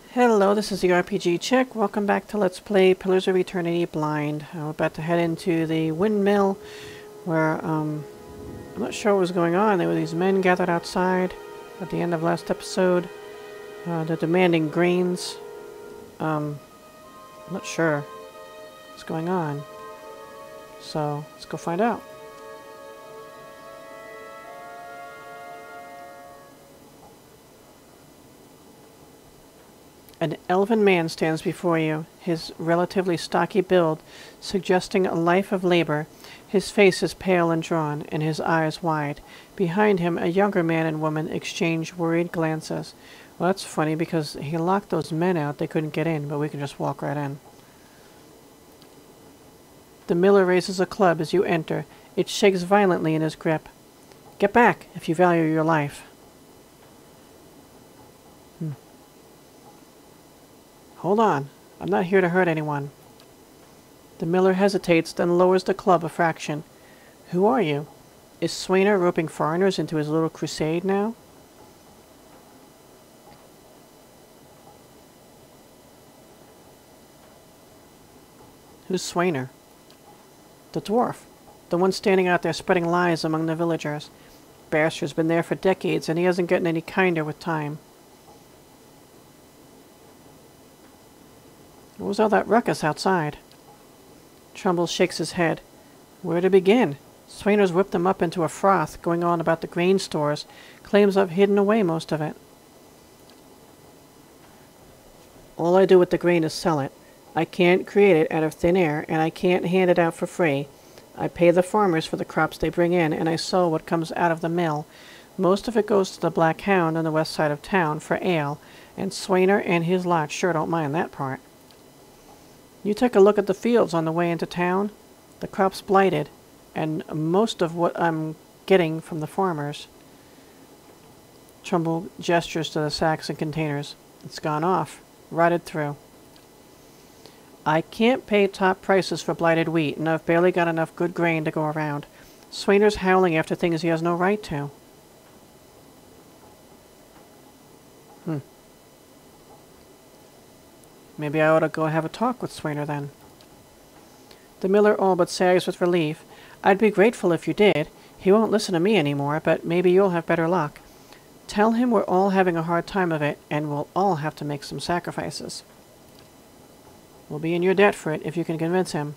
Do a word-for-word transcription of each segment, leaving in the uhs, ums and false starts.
Hello, this is the R P G Chick. Welcome back to Let's Play Pillars of Eternity Blind. Uh, we're about to head into the windmill where, um, I'm not sure what was going on. There were these men gathered outside at the end of last episode. Uh, they're demanding grains. Um, I'm not sure what's going on. So, let's go find out. An elven man stands before you, his relatively stocky build suggesting a life of labor. His face is pale and drawn, and his eyes wide. Behind him, a younger man and woman exchange worried glances. Well, that's funny because he locked those men out. They couldn't get in, but we can just walk right in. The miller raises a club as you enter. It shakes violently in his grip. Get back, if you value your life. Hmm. Hold on. I'm not here to hurt anyone. The miller hesitates, then lowers the club a fraction. Who are you? Is Swainer roping foreigners into his little crusade now? Who's Swainer? The dwarf. The one standing out there spreading lies among the villagers. Bastard's been there for decades, and he hasn't gotten any kinder with time. What was all that ruckus outside? Trumbel shakes his head. Where to begin? Swainer's whipped them up into a froth, going on about the grain stores. Claims I've hidden away most of it. All I do with the grain is sell it. I can't create it out of thin air, and I can't hand it out for free. I pay the farmers for the crops they bring in, and I sell what comes out of the mill. Most of it goes to the Black Hound on the west side of town for ale, and Swainer and his lot sure don't mind that part. You take a look at the fields on the way into town. The crop's blighted, and most of what I'm getting from the farmers. Trumbel gestures to the sacks and containers. It's gone off, rotted through. I can't pay top prices for blighted wheat, and I've barely got enough good grain to go around. Swainer's howling after things he has no right to. Hmm. Maybe I ought to go have a talk with Swainer then. The miller all but sags with relief. I'd be grateful if you did. He won't listen to me anymore, but maybe you'll have better luck. Tell him we're all having a hard time of it, and we'll all have to make some sacrifices. We'll be in your debt for it if you can convince him.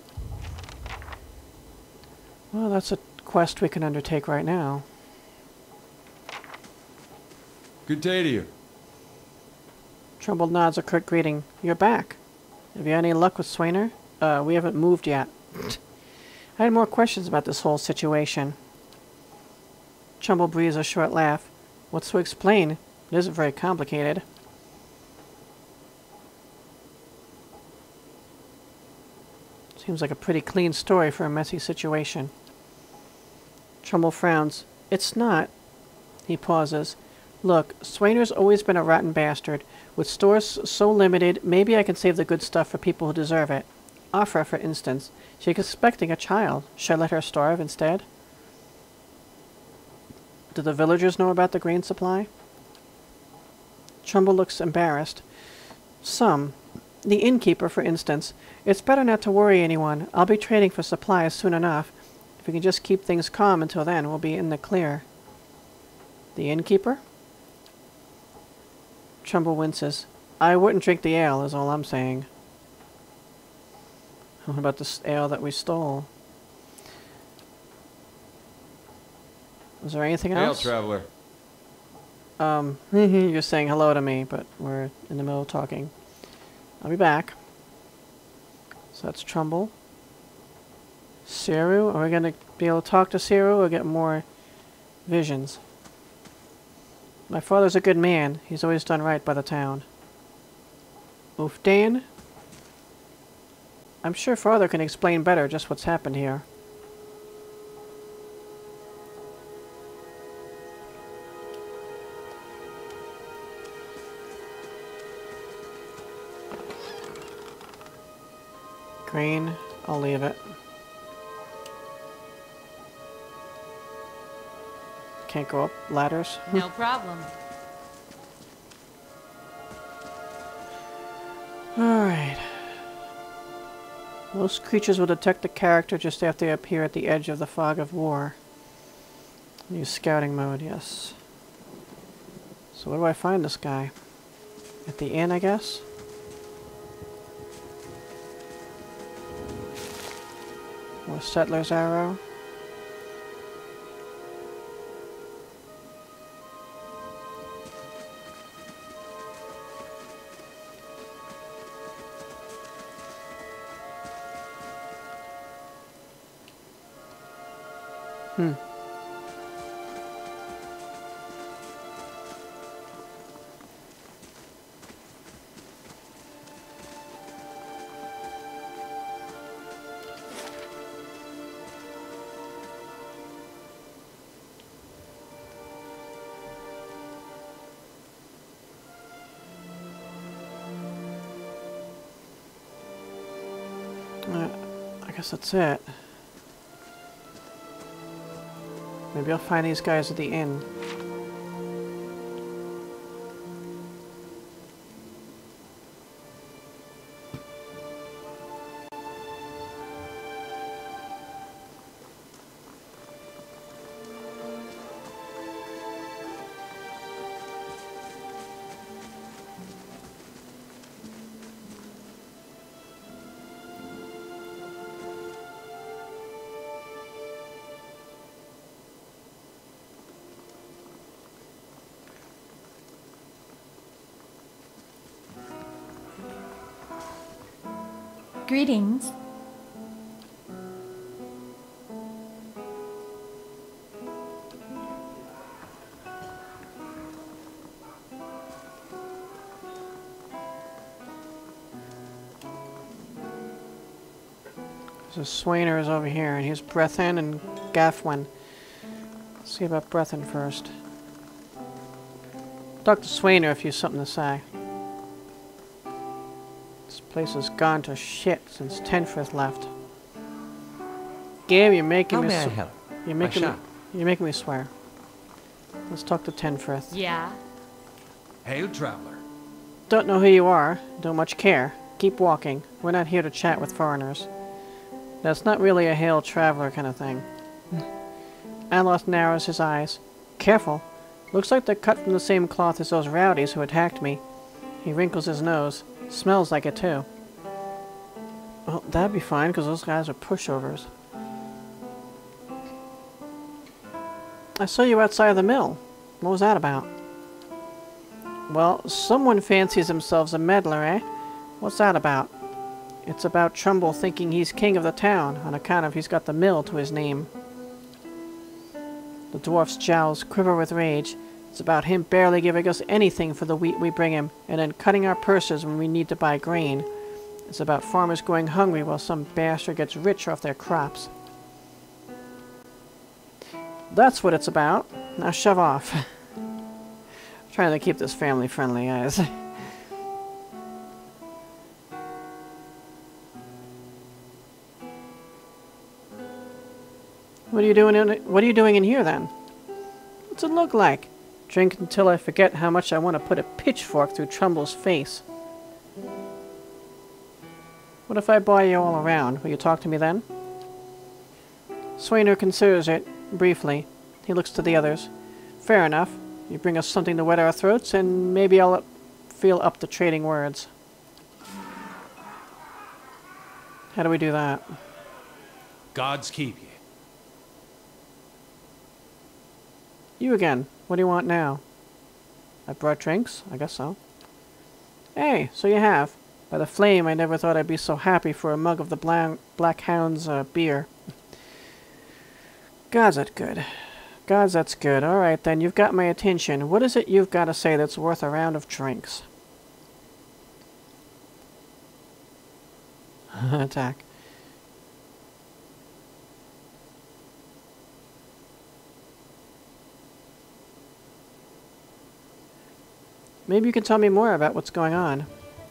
Well, that's a quest we can undertake right now. Good day to you. Trumbel nods a curt greeting. You're back. Have you had any luck with Swainer? Uh, we haven't moved yet. I had more questions about this whole situation. Trumbel breathes a short laugh. What's to explain? It isn't very complicated. Seems like a pretty clean story for a messy situation. Trumbel frowns. It's not. He pauses. Look, Swainer's always been a rotten bastard. With stores so limited, maybe I can save the good stuff for people who deserve it. Afra, for instance. She's expecting a child. Should I let her starve instead? Do the villagers know about the grain supply? Trumbel looks embarrassed. Some. The innkeeper, for instance. It's better not to worry anyone. I'll be trading for supplies soon enough. If we can just keep things calm until then, we'll be in the clear. The innkeeper? Trumbel winces. I wouldn't drink the ale, is all I'm saying. What about this ale that we stole? Was there anything else? Ale traveler. Um, you're saying hello to me, but we're in the middle of talking. I'll be back. So that's Trumbel. Seru? Are we going to be able to talk to Seru or get more visions? My father's a good man. He's always done right by the town. Ufdan? I'm sure father can explain better just what's happened here. Green. I'll leave it. Can't go up ladders. No problem. Most creatures will detect the character just after they appear at the edge of the fog of war. Use scouting mode, yes. So where do I find this guy? At the inn, I guess? More settler's arrow. Hmm. Uh, I guess that's it. Maybe I'll find these guys at the inn. Greetings. So Swainer is over here, and here's Brethen and Glamfellen. Let's see about Brethen first. Talk to Swainer if you have something to say. This place has gone to shit since Tenfrith left. Gabe, you're making How me may I sw- help? You're making me, shall. you're making me swear. Let's talk to Tenfrith. Yeah. Hail, traveler. Don't know who you are. Don't much care. Keep walking. We're not here to chat with foreigners. That's not really a hail traveler kind of thing. Aloth narrows his eyes. Careful. Looks like they're cut from the same cloth as those rowdies who attacked me. He wrinkles his nose. Smells like it too. Well, that'd be fine, because those guys are pushovers. I saw you outside of the mill. What was that about? Well, someone fancies themselves a meddler, eh? What's that about? It's about Trumbel thinking he's king of the town, on account of he's got the mill to his name. The dwarf's jowls quiver with rage. It's about him barely giving us anything for the wheat we bring him, and then cutting our purses when we need to buy grain. It's about farmers going hungry while some bastard gets rich off their crops. That's what it's about. Now shove off. Trying to keep this family friendly, guys. What are you doing in what are you doing in here then? What's it look like? Drink until I forget how much I want to put a pitchfork through Trumbel's face. What if I buy you all around? Will you talk to me then? Swainer considers it, briefly. He looks to the others. Fair enough. You bring us something to wet our throats, and maybe I'll up feel up to trading words. How do we do that? Gods keep you. You again. What do you want now? I brought drinks? I guess so. Hey, so you have. By the flame, I never thought I'd be so happy for a mug of the Bla Black Hound's uh, beer. Gods, that's good. Gods, that's good. Alright then, you've got my attention. What is it you've got to say that's worth a round of drinks? Attack. Maybe you can tell me more about what's going on.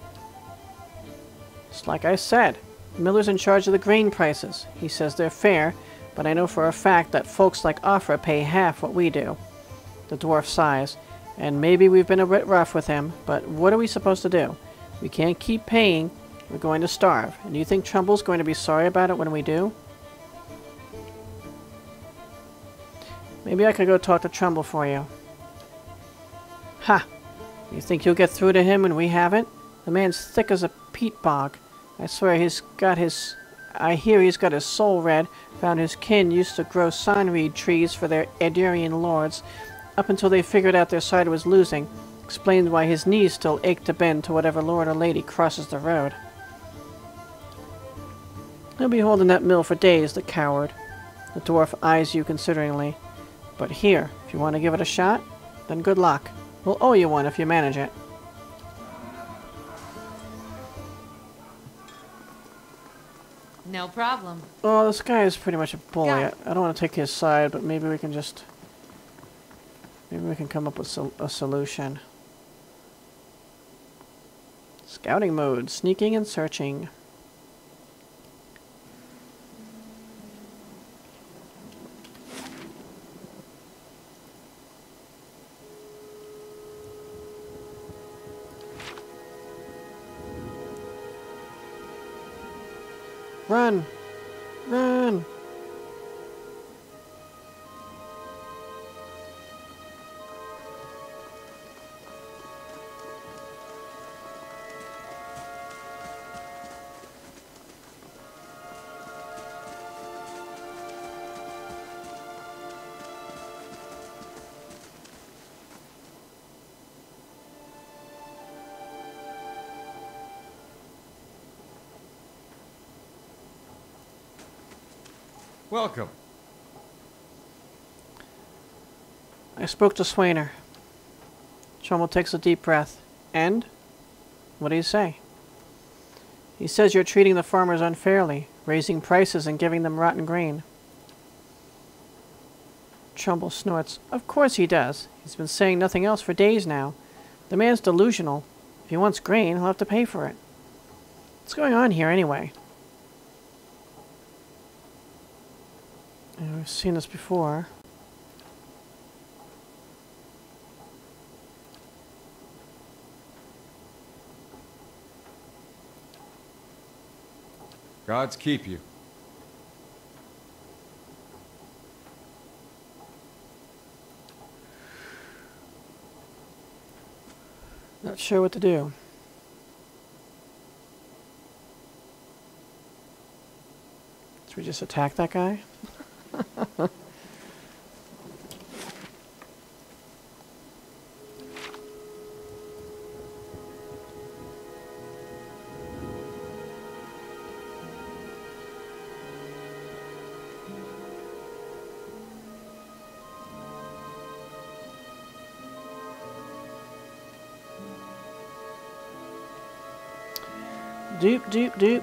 It's like I said. Miller's in charge of the grain prices. He says they're fair, but I know for a fact that folks like Offra pay half what we do. The dwarf sighs. And maybe we've been a bit rough with him, but what are we supposed to do? We can't keep paying. We're going to starve. And do you think Trumbel's going to be sorry about it when we do? Maybe I could go talk to Trumbel for you. Ha! You think you'll get through to him when we haven't? The man's thick as a peat bog. I swear he's got his... I hear he's got his soul read. Found his kin used to grow sunreed trees for their Edurian lords, up until they figured out their side was losing. Explains why his knees still ache to bend to whatever lord or lady crosses the road. He'll be holding that mill for days, the coward. The dwarf eyes you consideringly. But here, if you want to give it a shot, then good luck. We'll owe you one if you manage it. No problem. Oh, this guy is pretty much a bully. I, Yeah. I don't want to take his side, but maybe we can just... Maybe we can come up with sol a solution. Scouting mode. Sneaking and searching. Run! Run! Welcome. I spoke to Swainer. Trumbel takes a deep breath. And? What do you say? He says you're treating the farmers unfairly, raising prices and giving them rotten grain. Trumbel snorts. Of course he does. He's been saying nothing else for days now. The man's delusional. If he wants grain, he'll have to pay for it. What's going on here anyway? We've seen this before. Gods keep you. Not sure what to do. Should we just attack that guy? Doop, doop, doop.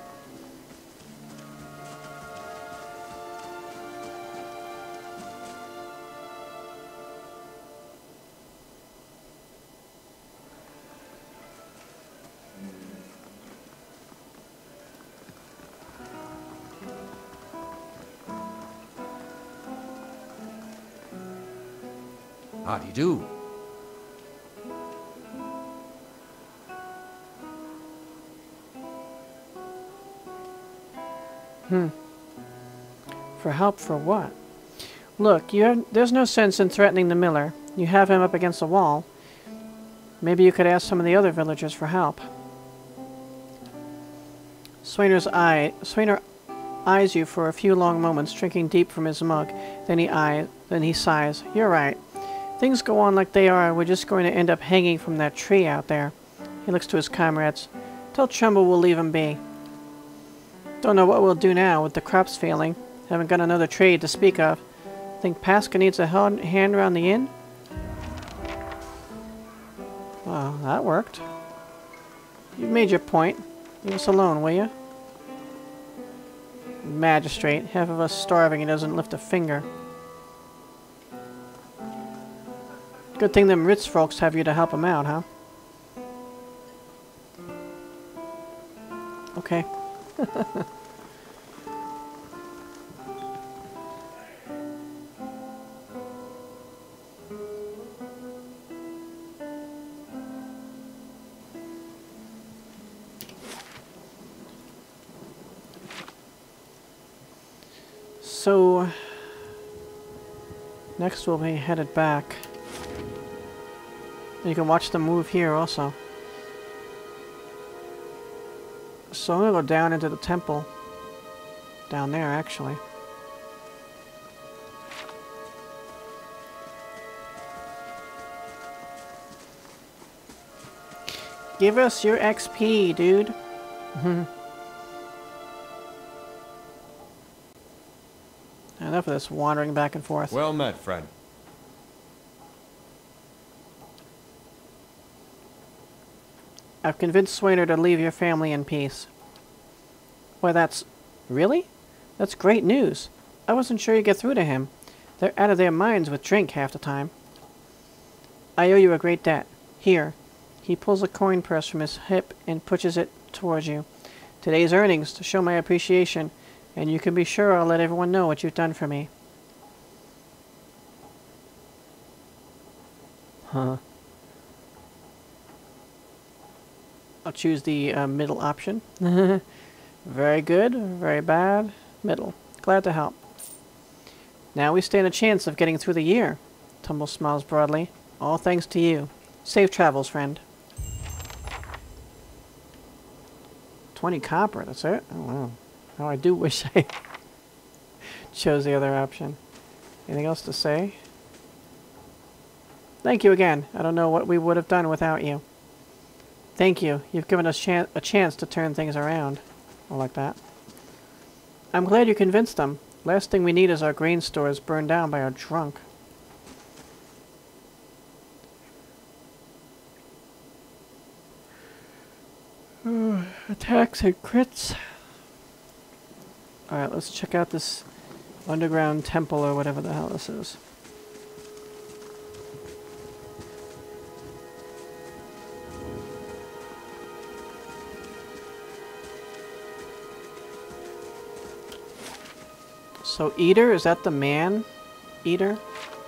How do you do? Hmm. For help for what? Look, you have, there's no sense in threatening the miller. You have him up against the wall. Maybe you could ask some of the other villagers for help. Swainer's eye, Swainer eyes you for a few long moments, drinking deep from his mug. Then he eye, then he sighs. You're right. Things go on like they are, we're just going to end up hanging from that tree out there. He looks to his comrades. Tell Trumbel we'll leave him be. Don't know what we'll do now with the crops failing. Haven't got another trade to speak of. Think Pasca needs a hand around the inn? Well, that worked. You've made your point. Leave us alone, will you? Magistrate, half of us starving, he doesn't lift a finger. Good thing them Ritz folks have you to help them out, huh? Okay. so next we'll be headed back. You can watch them move here also. So I'm gonna go down into the temple. Down there, actually. Give us your X P, dude. Enough of this wandering back and forth. Well met, friend. I've convinced Swainer to leave your family in peace. Why, that's... Really? That's great news. I wasn't sure you'd get through to him. They're out of their minds with drink half the time. I owe you a great debt. Here. He pulls a coin purse from his hip and pushes it towards you. Today's earnings to show my appreciation, and you can be sure I'll let everyone know what you've done for me. Huh. I'll choose the uh, middle option. Very good, very bad, middle. Glad to help. Now we stand a chance of getting through the year. Tumble smiles broadly. All thanks to you. Safe travels, friend. twenty copper, that's it? Oh, wow. Oh, I do wish I chose the other option. Anything else to say? Thank you again. I don't know what we would have done without you. Thank you. You've given us chan a chance to turn things around. I like that. I'm glad you convinced them. Last thing we need is our grain stores burned down by a drunk. Attacks and crits. Alright, let's check out this underground temple or whatever the hell this is. So Eater, is that the man? Eater?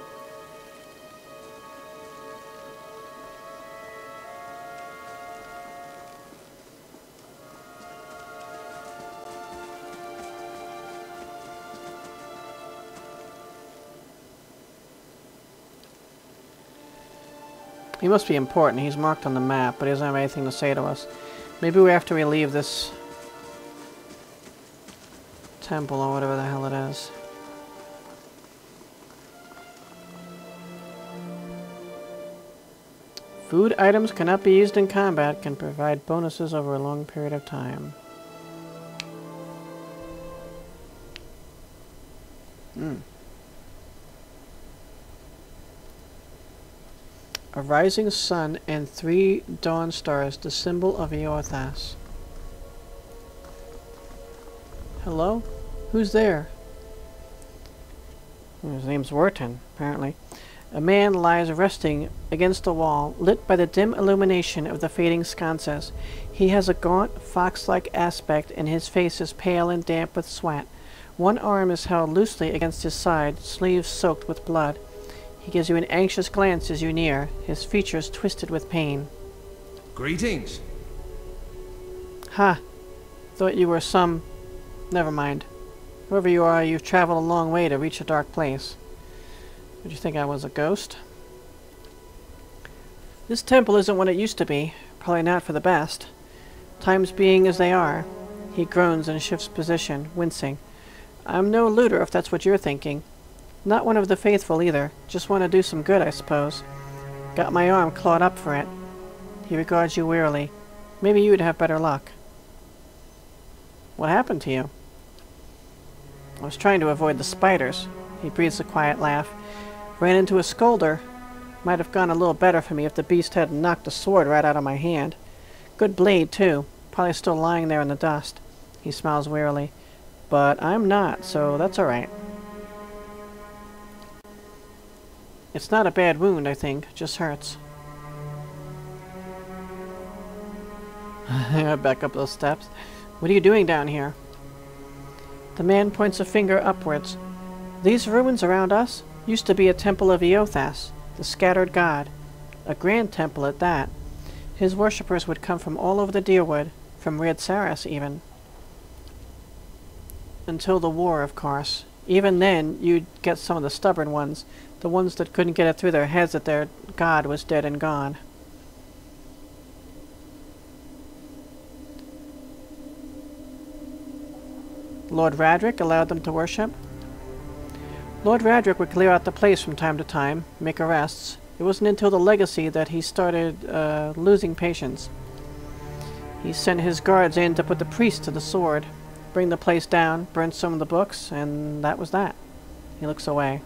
He must be important. He's marked on the map, but he doesn't have anything to say to us. Maybe we have to relieve this temple or whatever the hell it is. Food items cannot be used in combat, can provide bonuses over a long period of time. Hmm. A rising sun and three dawn stars, the symbol of Eothas. Hello? Who's there? His name's Wharton, apparently. A man lies resting against a wall, lit by the dim illumination of the fading sconces. He has a gaunt, fox-like aspect, and his face is pale and damp with sweat. One arm is held loosely against his side, sleeves soaked with blood. He gives you an anxious glance as you near, his features twisted with pain. Greetings. Ha! Thought you were some... Never mind. Whoever you are, you've traveled a long way to reach a dark place. Did you think I was a ghost? This temple isn't what it used to be. Probably not for the best. Times being as they are. He groans and shifts position, wincing. I'm no looter, if that's what you're thinking. Not one of the faithful, either. Just want to do some good, I suppose. Got my arm clawed up for it. He regards you wearily. Maybe you'd have better luck. What happened to you? I was trying to avoid the spiders. He breathes a quiet laugh. Ran into a scolder. Might have gone a little better for me if the beast hadn't knocked the sword right out of my hand. Good blade, too. Probably still lying there in the dust. He smiles wearily. But I'm not, so that's alright. It's not a bad wound, I think. Just hurts. Back up those steps. What are you doing down here? The man points a finger upwards. These ruins around us used to be a temple of Eothas, the scattered god. A grand temple at that. His worshippers would come from all over the Deerwood, from Red Saras even. Until the war, of course. Even then, you'd get some of the stubborn ones, the ones that couldn't get it through their heads that their god was dead and gone. Lord Radric allowed them to worship. Lord Radric would clear out the place from time to time, make arrests. It wasn't until the legacy that he started uh, losing patience. He sent his guards in to put the priest to the sword, bring the place down, burn some of the books, and that was that. He looks away.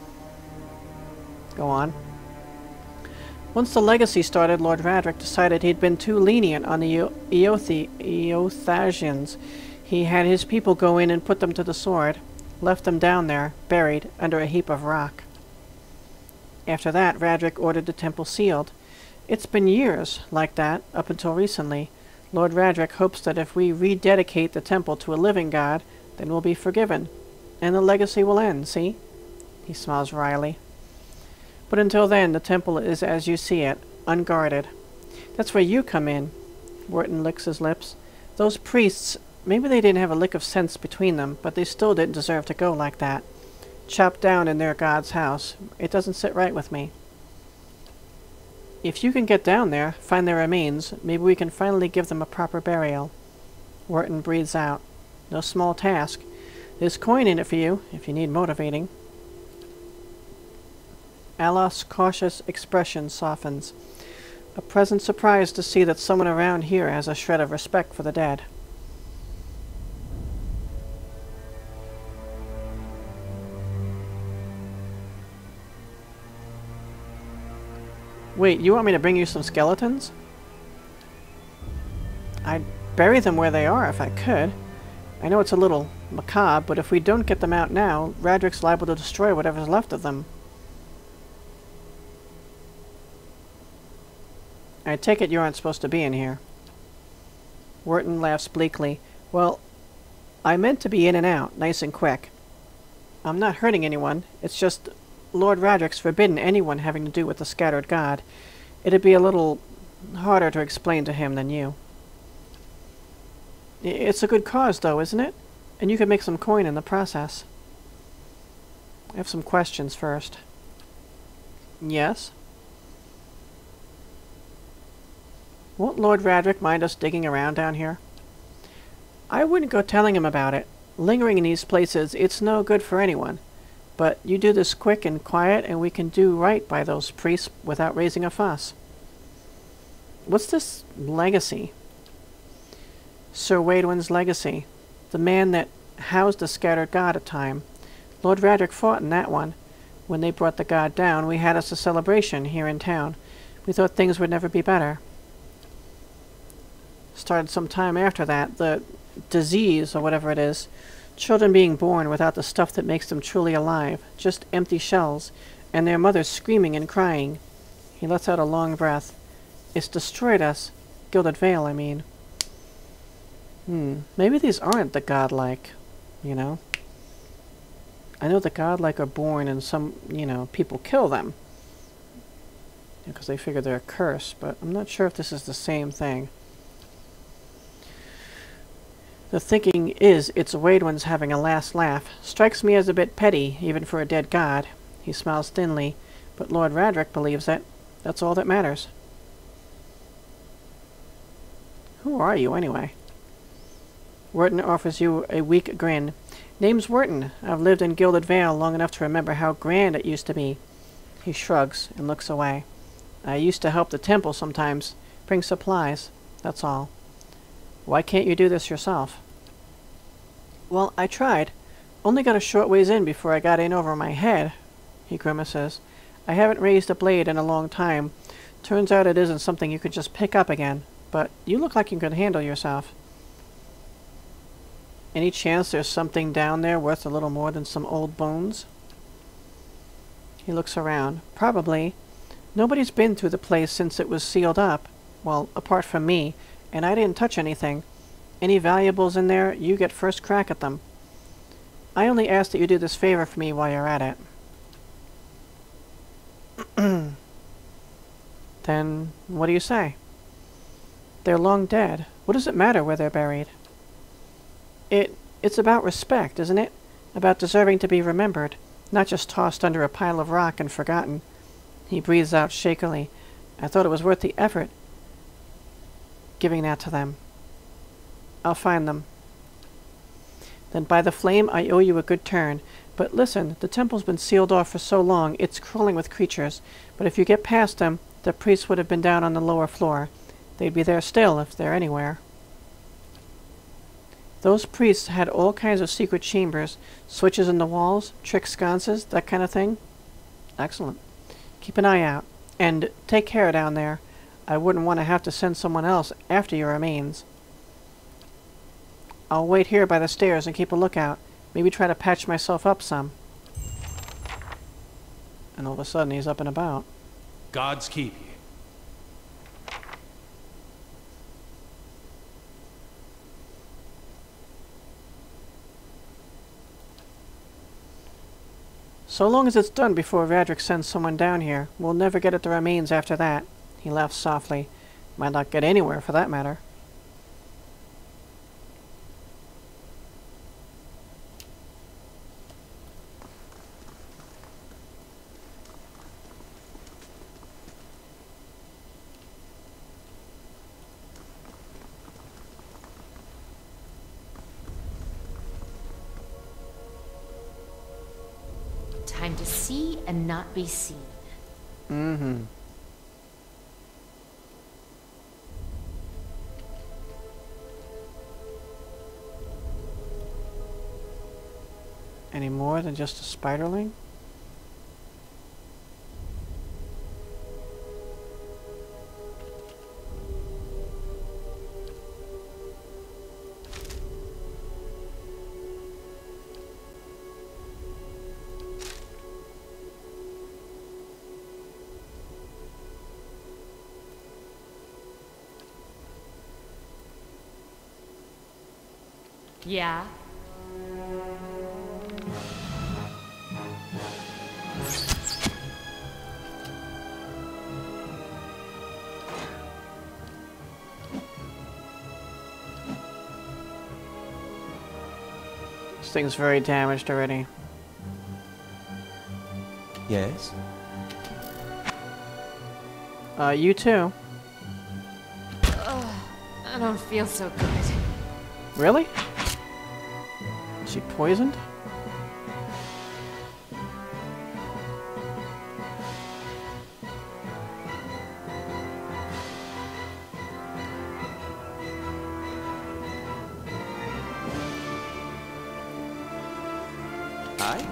Go on. Once the legacy started, Lord Radric decided he'd been too lenient on the Eothi Eothasians. He had his people go in and put them to the sword, left them down there, buried, under a heap of rock. After that, Radric ordered the temple sealed. It's been years like that, up until recently. Lord Radric hopes that if we rededicate the temple to a living god, then we'll be forgiven, and the legacy will end, see? He smiles wryly. But until then, the temple is as you see it, unguarded. That's where you come in. Wharton licks his lips. Those priests, maybe they didn't have a lick of sense between them, but they still didn't deserve to go like that. Chopped down in their god's house. It doesn't sit right with me. If you can get down there, find their remains, maybe we can finally give them a proper burial. Wharton breathes out. No small task. There's coin in it for you, if you need motivating. Alos's cautious expression softens. A pleasant surprise to see that someone around here has a shred of respect for the dead. Wait, you want me to bring you some skeletons? I'd bury them where they are if I could. I know it's a little macabre, but if we don't get them out now, Radric's liable to destroy whatever's left of them. I take it you aren't supposed to be in here. Wharton laughs bleakly. Well, I meant to be in and out, nice and quick. I'm not hurting anyone, it's just Lord Radric's forbidden anyone having to do with the scattered god. It'd be a little harder to explain to him than you. It's a good cause, though, isn't it? And you could make some coin in the process. I have some questions first. Yes? Won't Lord Radric mind us digging around down here? I wouldn't go telling him about it. Lingering in these places, it's no good for anyone. But you do this quick and quiet, and we can do right by those priests without raising a fuss. What's this legacy? Sir Waidwin's legacy. The man that housed the scattered god at time. Lord Radric fought in that one. When they brought the god down, we had us a celebration here in town. We thought things would never be better. Started some time after that. The disease, or whatever it is. Children being born without the stuff that makes them truly alive, just empty shells, and their mothers screaming and crying. He lets out a long breath. It's destroyed us. Gilded Vale, I mean. Hmm, maybe these aren't the godlike, you know? I know the godlike are born and some, you know, people kill them. Because they figure they're a curse, but I'm not sure if this is the same thing. The thinking is it's Waidwin's having a last laugh. Strikes me as a bit petty, even for a dead god. He smiles thinly, but Lord Radric believes it. That's all that matters. Who are you, anyway? Wharton offers you a weak grin. Name's Wharton. I've lived in Gilded Vale long enough to remember how grand it used to be. He shrugs and looks away. I used to help the temple sometimes. Bring supplies. That's all. Why can't you do this yourself? Well, I tried. Only got a short ways in before I got in over my head, he grimaces. I haven't raised a blade in a long time. Turns out it isn't something you could just pick up again. But you look like you can handle yourself. Any chance there's something down there worth a little more than some old bones? He looks around. Probably. Nobody's been through the place since it was sealed up. Well, apart from me. And I didn't touch anything. Any valuables in there, you get first crack at them. I only ask that you do this favor for me while you're at it. Then, what do you say? They're long dead. What does it matter where they're buried? It, it's about respect, isn't it? about deserving to be remembered, not just tossed under a pile of rock and forgotten. He breathes out shakily. I thought it was worth the effort giving that to them. I'll find them. Then by the flame, I owe you a good turn. But listen, the temple's been sealed off for so long, it's crawling with creatures. But if you get past them, the priests would have been down on the lower floor. They'd be there still, if they're anywhere. Those priests had all kinds of secret chambers, switches in the walls, trick sconces, that kind of thing. Excellent. Keep an eye out. And take care down there. I wouldn't want to have to send someone else after your remains. I'll wait here by the stairs and keep a lookout. Maybe try to patch myself up some. And all of a sudden he's up and about. Gods keep you. So long as it's done before Radric sends someone down here, we'll never get at the remains after that. He laughs softly. Might not get anywhere, for that matter. Time to see and not be seen. Mm-hmm. Any more than just a spiderling? Yeah. This thing's very damaged already. Yes? Uh, you too. Ugh, I don't feel so good. Really? Is she poisoned? I?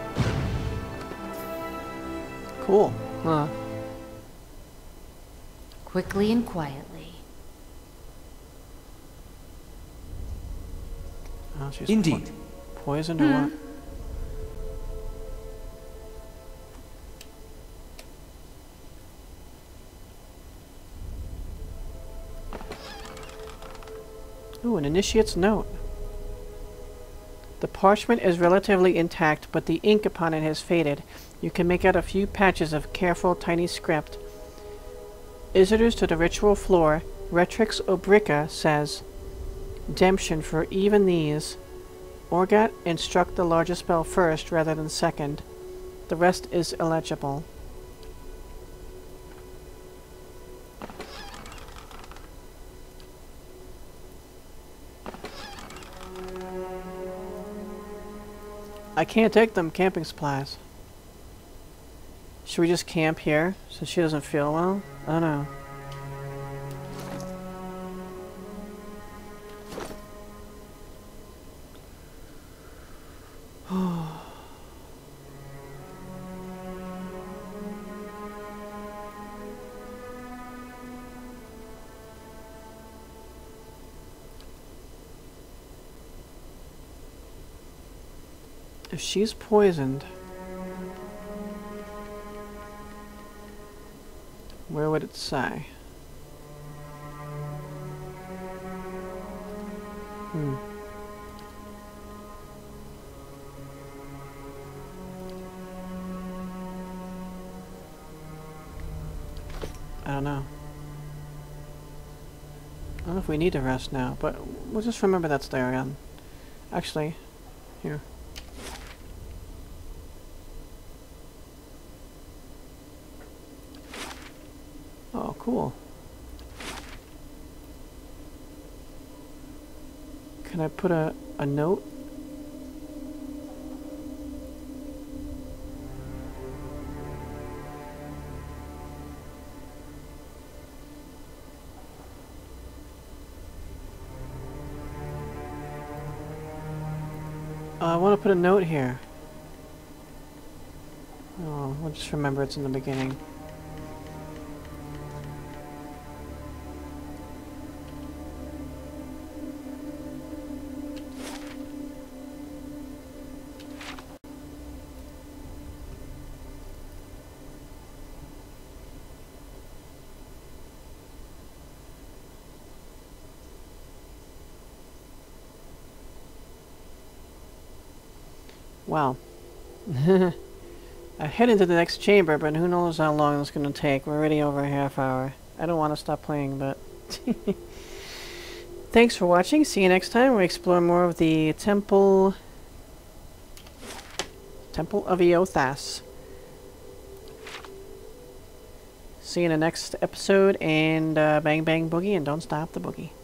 Cool. Huh. Quickly and quietly. Oh, she's Indeed. po poisoned or what? Ooh, an initiate's note. The parchment is relatively intact, but the ink upon it has faded. You can make out a few patches of careful, tiny script. Visitors to the ritual floor, Retrix Obrica says, Redemption for even these. Orgat, instruct the larger spell first rather than second. The rest is illegible. I can't take them camping supplies. Should we just camp here so she doesn't feel well? I don't know. If she's poisoned, where would it say? Hmm. I don't know. I don't know if we need to rest now, but we'll just remember that's there again. Actually, here. cool. Can I put a, a note? Uh, I want to put a note here. Oh, we'll just remember it's in the beginning. Well, I head into the next chamber, but who knows how long it's going to take. We're already over a half hour. I don't want to stop playing, but... Thanks for watching. See you next time. We explore more of the temple... Temple of Eothas. See you in the next episode, and uh, bang bang boogie, and don't stop the boogie.